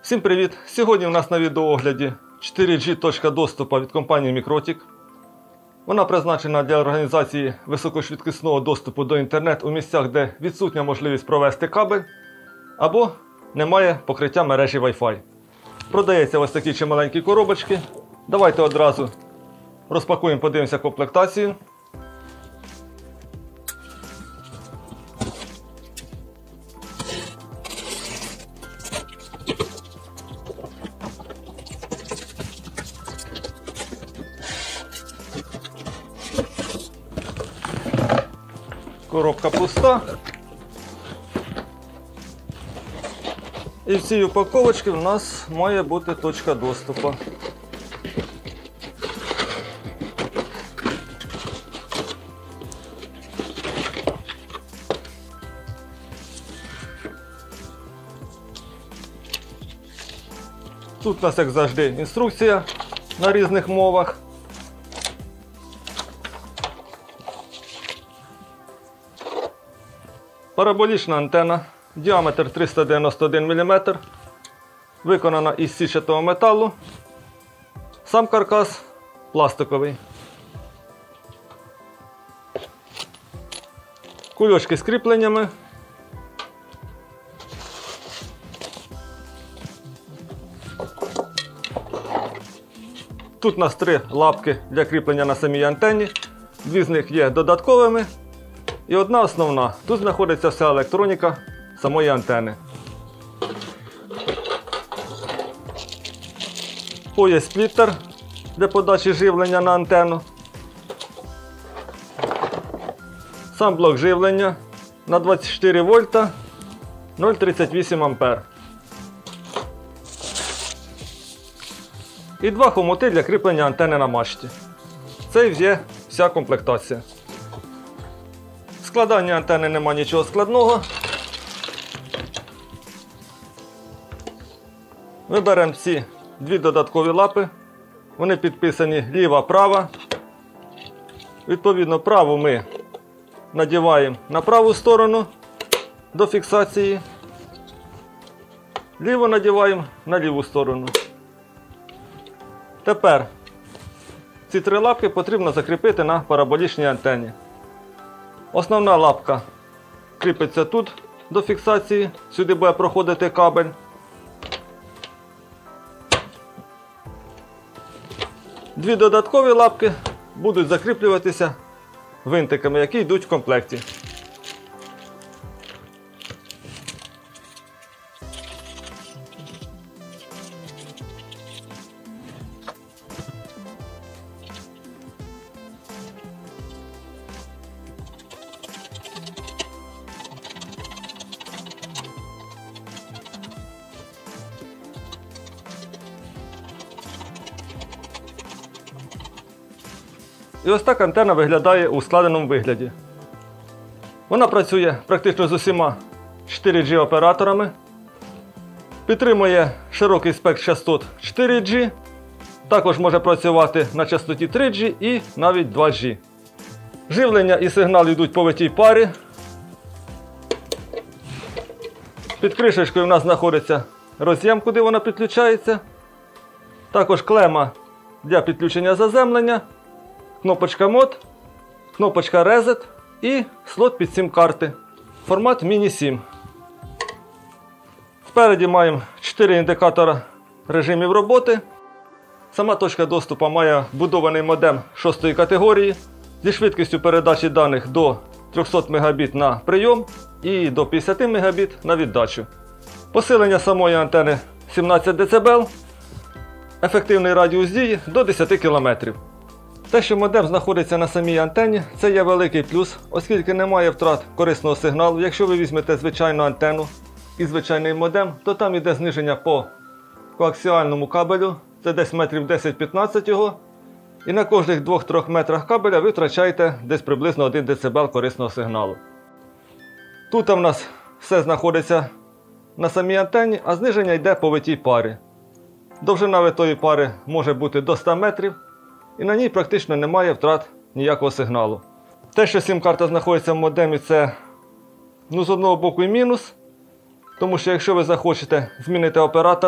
Всім привіт! Сьогодні у нас на відеоогляді 4G точка доступу від компанії Mikrotik. Вона призначена для організації високошвидкісного доступу до інтернету у місцях, де відсутня можливість провести кабель або немає покриття мережі Wi-Fi. Продається ось такі чималенькі коробочки. Давайте одразу розпакуємо, подивимося комплектацію. Коробка пуста. І в цій упаковочці в нас має бути точка доступу. Тут у нас, як завжди, інструкція на різних мовах. Параболічна антена, діаметр 391 мм, виконана із січатого металу, сам каркас пластиковий. Кульочки з кріпленнями. Тут у нас 3 лапки для кріплення на самій антені, 2 з них є додатковими. І одна основна. Тут знаходиться вся електроніка самої антени. Пояс спліттер для подачі живлення на антенну. Сам блок живлення на 24 вольта 0,38 ампер. І 2 хомути для кріплення антени на мачті. Це є вся комплектація. В складанні антени нема нічого складного. Ми беремо ці 2 додаткові лапи. Вони підписані ліва-права. Відповідно, праву ми надіваємо на праву сторону до фіксації. Ліву надіваємо на ліву сторону. Тепер ці 3 лапки потрібно закріпити на параболічній антені. Основна лапка кріпиться тут до фіксації, сюди буде проходити кабель. Дві додаткові лапки будуть закріплюватися винтиками, які йдуть в комплекті. І ось так антенна виглядає у складеному вигляді. Вона працює практично з усіма 4G операторами. Підтримує широкий спектр частот 4G. Також може працювати на частоті 3G і навіть 2G. Живлення і сигнал йдуть по витій парі. Під кришечкою у нас знаходиться роз'єм, куди вона підключається. Також клема для підключення заземлення. Кнопочка мод, кнопочка Reset і слот під сім-карти. Формат Mini-SIM. Спереді маємо 4 індикатора режимів роботи. Сама точка доступу має вбудований модем 6-ї категорії зі швидкістю передачі даних до 300 Мбіт на прийом і до 50 Мбіт на віддачу. Посилення самої антени 17 дБ. Ефективний радіус дії до 10 км. Те, що модем знаходиться на самій антені, це є великий плюс, оскільки немає втрат корисного сигналу. Якщо ви візьмете звичайну антенну і звичайний модем, то там йде зниження по коаксіальному кабелю, це десь метрів 10-15 його. І на кожних 2-3 метрах кабеля ви втрачаєте десь приблизно 1 дБ корисного сигналу. Тут у нас все знаходиться на самій антені, а зниження йде по витій парі. Довжина витої пари може бути до 100 метрів. І на ній практично немає втрат ніякого сигналу. Те, що сім-карта знаходиться в модемі, це з одного боку і мінус. Тому що якщо ви захочете змінити оператора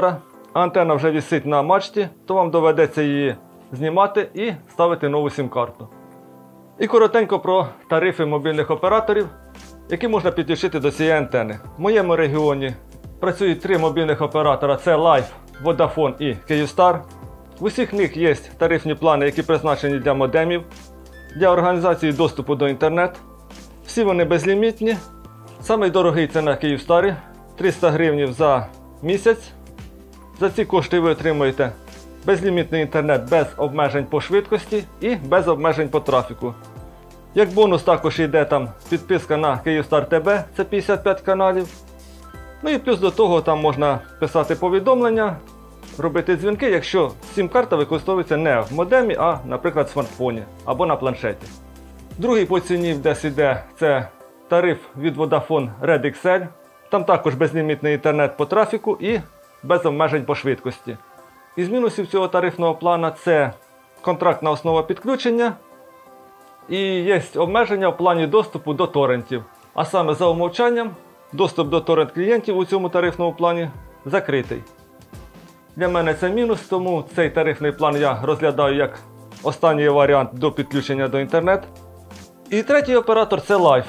а антенна вже висить на мачті, то вам доведеться її знімати і ставити нову сім-карту. І коротенько про тарифи мобільних операторів, які можна підключити до цієї антени. В моєму регіоні працюють 3 мобільних оператора: це Life, Vodafone і Kyivstar. В усіх них є тарифні плани, які призначені для модемів, для організації доступу до інтернету. Всі вони безлімітні. Самий дорогий це на Kyivstar – 300 гривень за місяць. За ці кошти ви отримуєте безлімітний інтернет без обмежень по швидкості і без обмежень по трафіку. Як бонус також йде там підписка на Kyivstar TV, це 55 каналів. Ну і плюс до того там можна писати повідомлення, робити дзвінки, якщо сім-карта використовується не в модемі, а, наприклад, в смартфоні або на планшеті. Другий по ціні десь йде це тариф від Vodafone Red XL. Там також безлімітний інтернет по трафіку і без обмежень по швидкості. Із мінусів цього тарифного плану це контрактна основа підключення і є обмеження в плані доступу до торрентів. А саме за умовчанням доступ до торрент-клієнтів у цьому тарифному плані закритий. Для мене це мінус, тому цей тарифний план я розглядаю як останній варіант до підключення до інтернету. І третій оператор – це Life.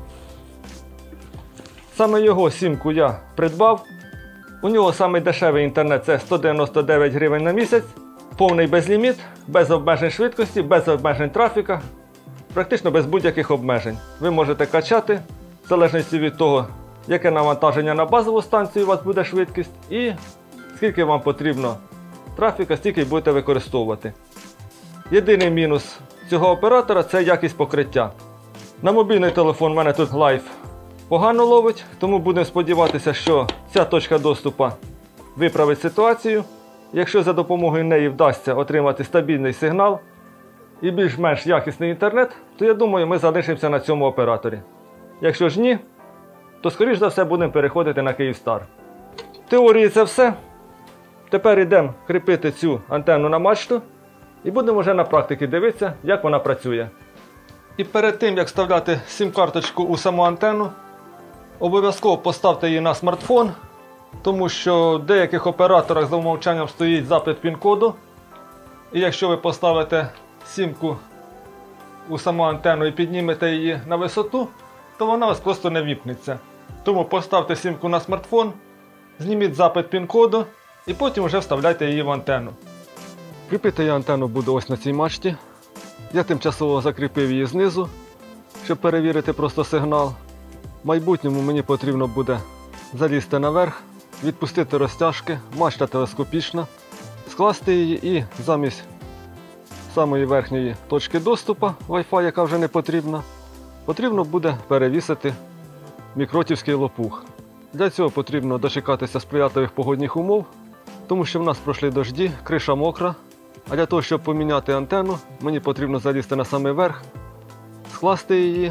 Саме його сімку я придбав. У нього самий дешевий інтернет – це 199 гривень на місяць, повний безліміт, без обмежень швидкості, без обмежень трафіка, практично без будь-яких обмежень. Ви можете качати, в залежності від того, яке навантаження на базову станцію у вас буде швидкість і скільки вам потрібно трафіка, стільки й будете використовувати. Єдиний мінус цього оператора – це якість покриття. На мобільний телефон в мене тут Life погано ловить, тому будемо сподіватися, що ця точка доступу виправить ситуацію. Якщо за допомогою неї вдасться отримати стабільний сигнал і більш-менш якісний інтернет, то я думаю, ми залишимося на цьому операторі. Якщо ж ні, то скоріш за все будемо переходити на Kyivstar. В теорії це все. Тепер йдемо кріпити цю антенну на мачту і будемо вже на практиці дивитися, як вона працює. І перед тим, як вставляти сім-карточку у саму антенну, обов'язково поставте її на смартфон, тому що в деяких операторах за умовчанням стоїть запит пін-коду. І якщо ви поставите сімку у саму антенну і піднімете її на висоту, то вона у вас просто не віпнеться. Тому поставте сімку на смартфон, зніміть запит пін-коду і потім вже вставляйте її в антенну. Кріпити я антенну буду ось на цій мачті. Я тимчасово закріпив її знизу, щоб перевірити просто сигнал. В майбутньому мені потрібно буде залізти наверх, відпустити розтяжки, мачта телескопічна, скласти її і замість самої верхньої точки доступу Wi-Fi, яка вже не потрібна, потрібно буде перевісити мікротівський лопух. Для цього потрібно дочекатися сприятливих погодних умов, тому що в нас пройшли дожді, криша мокра. А для того, щоб поміняти антенну, мені потрібно залізти на самий верх, скласти її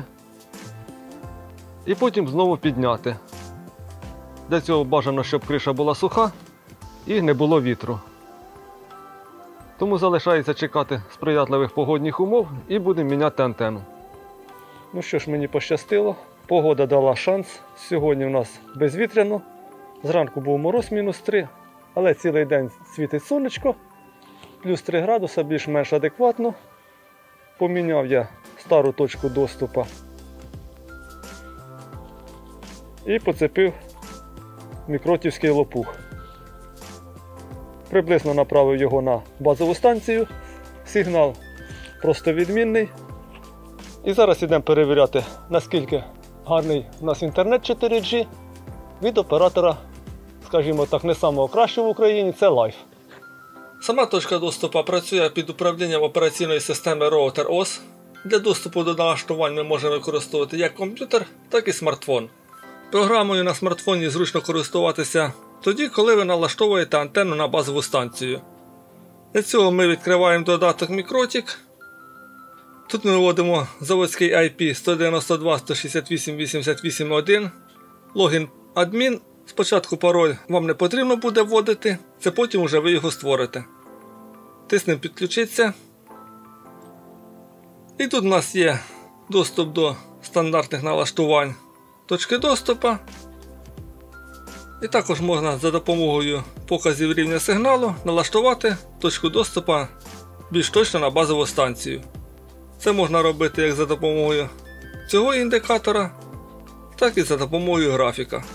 і потім знову підняти. Для цього бажано, щоб криша була суха і не було вітру. Тому залишається чекати сприятливих погодних умов і будемо міняти антенну. Ну що ж, мені пощастило. Погода дала шанс. Сьогодні у нас безвітряно. Зранку був мороз -3, але цілий день світить сонечко. Плюс 3 градуса, більш-менш адекватно. Поміняв я стару точку доступу і поцепив мікротівський лопух. Приблизно направив його на базову станцію. Сигнал просто відмінний. І зараз йдемо перевіряти, наскільки гарний у нас інтернет 4G від оператора, скажімо так, не самого кращого в Україні, це Life. Сама точка доступу працює під управлінням операційної системи Router OS. Для доступу до налаштувань ми можемо використовувати як комп'ютер, так і смартфон. Програмою на смартфоні зручно користуватися тоді, коли ви налаштовуєте антенну на базову станцію. Для цього ми відкриваємо додаток Мікротік. Тут ми вводимо заводський IP 192.168.88.1, логін адмін. Спочатку пароль вам не потрібно буде вводити, це потім вже ви його створите. Тиснемо підключитися. І тут у нас є доступ до стандартних налаштувань точки доступу. І також можна за допомогою показів рівня сигналу налаштувати точку доступу більш точно на базову станцію. Це можна робити як за допомогою цього індикатора, так і за допомогою графіка.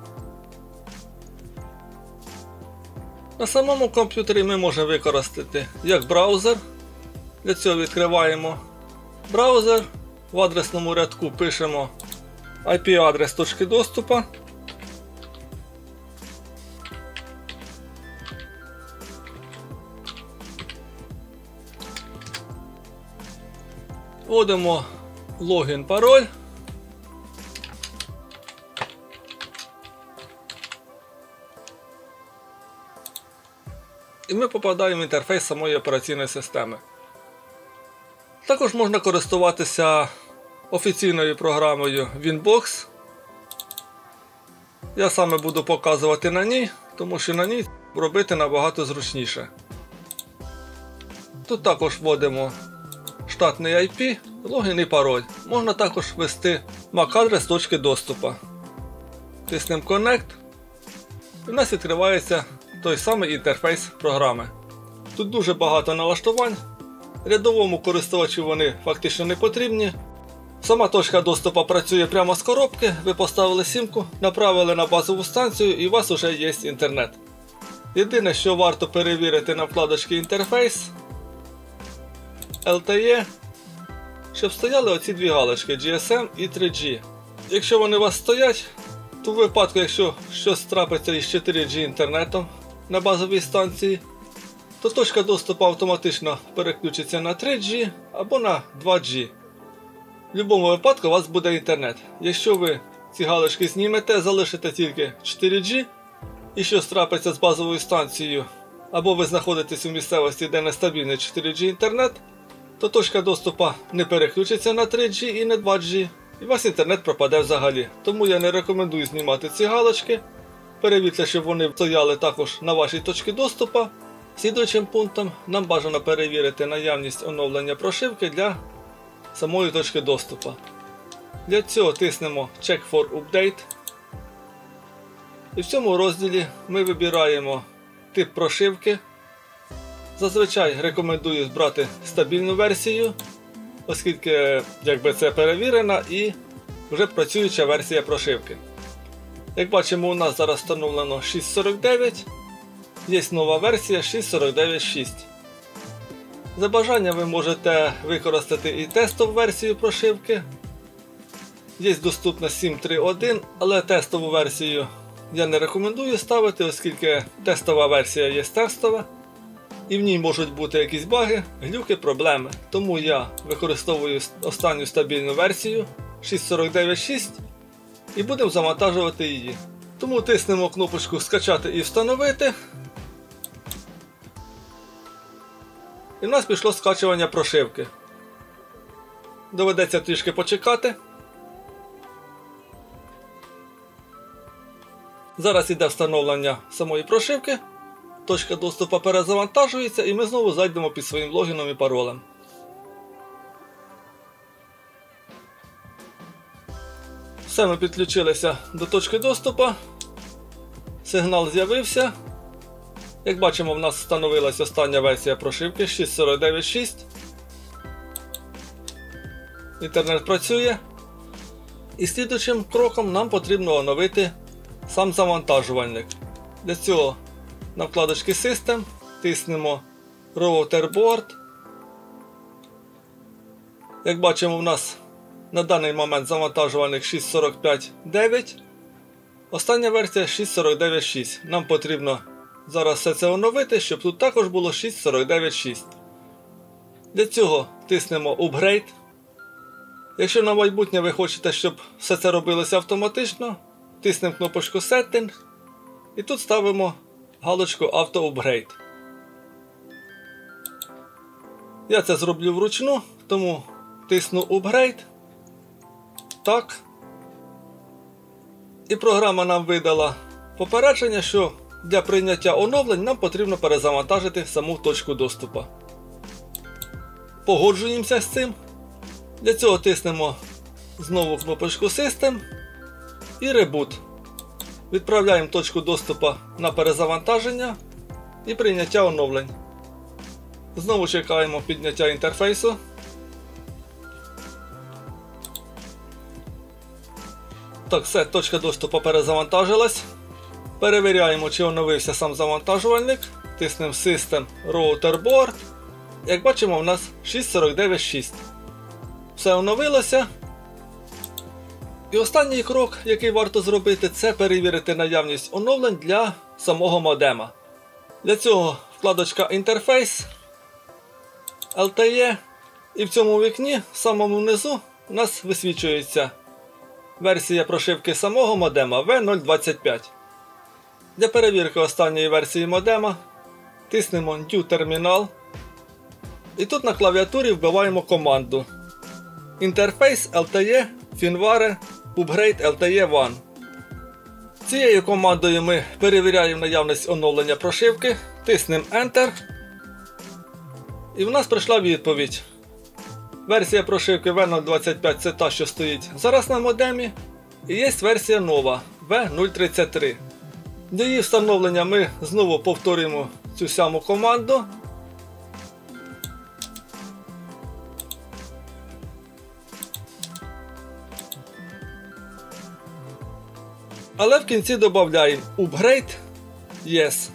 На самому комп'ютері ми можемо використати як браузер. Для цього відкриваємо браузер, в адресному рядку пишемо IP-адрес точки доступу. Вводимо логін, пароль. І ми попадаємо в інтерфейс самої операційної системи. Також можна користуватися офіційною програмою Winbox. Я саме буду показувати на ній, тому що на ній робити набагато зручніше. Тут також вводимо штатний IP, логін і пароль. Можна також ввести MAC-адрес точки доступу. Тиснемо Connect. І в нас відкривається той самий інтерфейс програми. Тут дуже багато налаштувань. Рядовому користувачу вони фактично не потрібні. Сама точка доступу працює прямо з коробки. Ви поставили сімку, направили на базову станцію і у вас вже є інтернет. Єдине, що варто перевірити на вкладочці інтерфейс LTE, щоб стояли оці дві галочки GSM і 3G. Якщо вони у вас стоять, то в випадку, якщо щось трапиться із 4G інтернетом на базовій станції, то точка доступу автоматично переключиться на 3G або на 2G. В будь-якому випадку у вас буде інтернет. Якщо ви ці галочки знімете, залишите тільки 4G і щось трапиться з базовою станцією, або ви знаходитесь у місцевості, де нестабільний 4G інтернет, то точка доступу не переключиться на 3G і на 2G, і у вас інтернет пропаде взагалі. Тому я не рекомендую знімати ці галочки. Перевірте, щоб вони стояли також на вашій точці доступу. Слідуючим пунктом нам бажано перевірити наявність оновлення прошивки для самої точки доступу. Для цього тиснемо Check for Update. І в цьому розділі ми вибираємо тип прошивки. Зазвичай рекомендую брати стабільну версію, оскільки це перевірена і вже працююча версія прошивки. Як бачимо, у нас зараз встановлено 6.49, є нова версія 6.49.6. За бажанням ви можете використати і тестову версію прошивки. Є доступна 7.3.1, але тестову версію я не рекомендую ставити, оскільки тестова версія є тестова. І в ній можуть бути якісь баги, глюки, проблеми. Тому я використовую останню стабільну версію 6.49.6 і будемо завантажувати її. Тому тиснемо кнопочку «Скачати і встановити». І в нас пішло скачування прошивки. Доведеться трішки почекати. Зараз йде встановлення самої прошивки. Точка доступу перезавантажується і ми знову зайдемо під своїм логіном і паролем. Все, ми підключилися до точки доступу. Сигнал з'явився. Як бачимо, в нас встановилась остання версія прошивки 6.49.6. Інтернет працює. І слідуючим кроком нам потрібно оновити сам завантажувальник. Для цього на вкладочці System тиснемо Router Board. Як бачимо, в нас на даний момент завантажувальник 6.45.9. Остання версія 6.49.6. Нам потрібно зараз все це оновити, щоб тут також було 6.49.6. Для цього тиснемо Upgrade. Якщо на майбутнє ви хочете, щоб все це робилося автоматично, тиснемо кнопочку Setting і тут ставимо галочку Auto Upgrade. Я це зроблю вручну, тому тисну Upgrade. Так. І програма нам видала попередження, що для прийняття оновлень нам потрібно перезавантажити саму точку доступу. Погоджуємося з цим. Для цього тиснемо знову кнопочку System і Reboot. Відправляємо точку доступу на перезавантаження і прийняття оновлень. Знову чекаємо підняття інтерфейсу. Так, все, точка доступу перезавантажилась. Перевіряємо, чи оновився сам завантажувальник. Тиснемо System Router Board. Як бачимо, у нас 6.49.6. Все оновилося. І останній крок, який варто зробити, це перевірити наявність оновлень для самого модема. Для цього вкладочка Інтерфейс, LTE, і в цьому вікні, в самому внизу, у нас висвічується версія прошивки самого модема V025. Для перевірки останньої версії модема тиснемо New Terminal. І тут на клавіатурі вбиваємо команду Interface LTE Finware Upgrade LTE 1. Цією командою ми перевіряємо наявність оновлення прошивки, тиснемо Enter. І в нас прийшла відповідь. Версія прошивки V025 це та, що стоїть зараз на модемі. І є версія нова V033. Для її встановлення ми знову повторюємо цю саму команду. Але в кінці додаємо Upgrade Yes.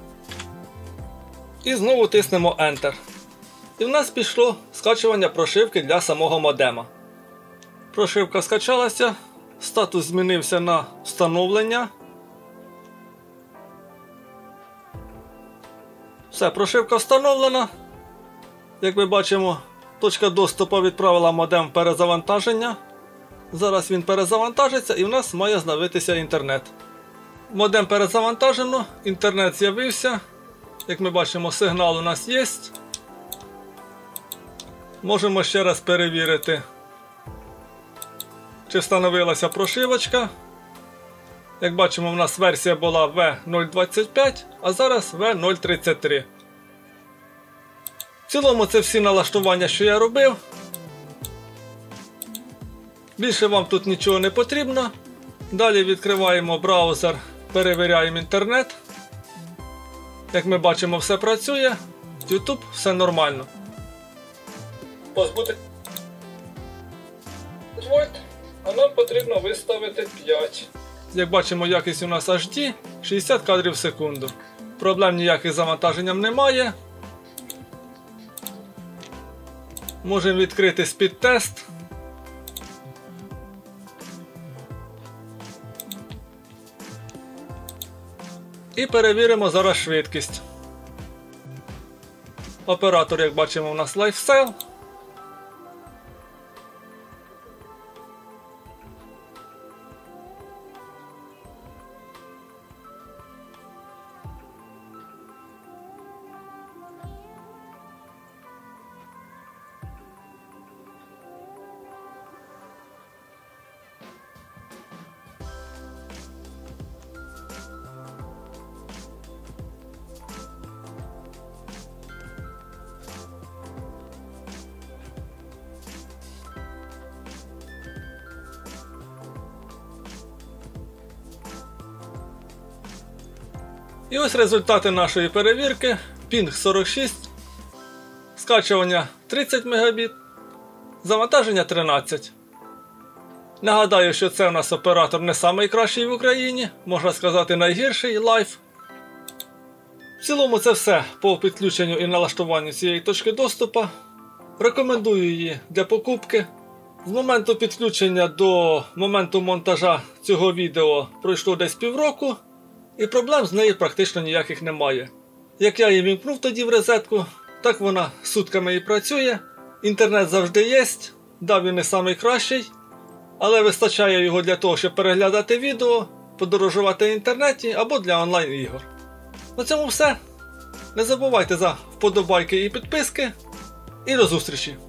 І знову тиснемо Enter. І в нас пішло скачування прошивки для самого модема. Прошивка скачалася, статус змінився на встановлення. Все, прошивка встановлена. Як ми бачимо, точка доступу відправила модем в перезавантаження. Зараз він перезавантажиться і в нас має з'явитися інтернет. Модем перезавантажено, інтернет з'явився. Як ми бачимо, сигнал у нас є. Можемо ще раз перевірити, чи встановилася прошивочка. Як бачимо, у нас версія була V025, а зараз V033. В цілому це всі налаштування, що я робив. Більше вам тут нічого не потрібно. Далі відкриваємо браузер, перевіряємо інтернет. Як ми бачимо, все працює. YouTube, все нормально. Позбути вольт, а нам потрібно виставити 5. Як бачимо, якість у нас HD 60 кадрів в секунду. Проблем ніяких з завантаженням немає. Можемо відкрити спідтест. І перевіримо зараз швидкість. Оператор, як бачимо, у нас LifeCell. І ось результати нашої перевірки. Пінг 46, скачування 30 Мбіт, завантаження 13. Нагадаю, що це у нас оператор не найкращий в Україні, можна сказати найгірший, Life. В цілому це все по підключенню і налаштуванню цієї точки доступу. Рекомендую її для покупки. З моменту підключення до моменту монтажа цього відео пройшло десь півроку. І проблем з нею практично ніяких немає. Як я її вімкнув тоді в розетку, так вона сутками і працює. Інтернет завжди є, да, він не найкращий, але вистачає його для того, щоб переглядати відео, подорожувати в інтернеті або для онлайн-ігор. На цьому все. Не забувайте за вподобайки і підписки. І до зустрічі!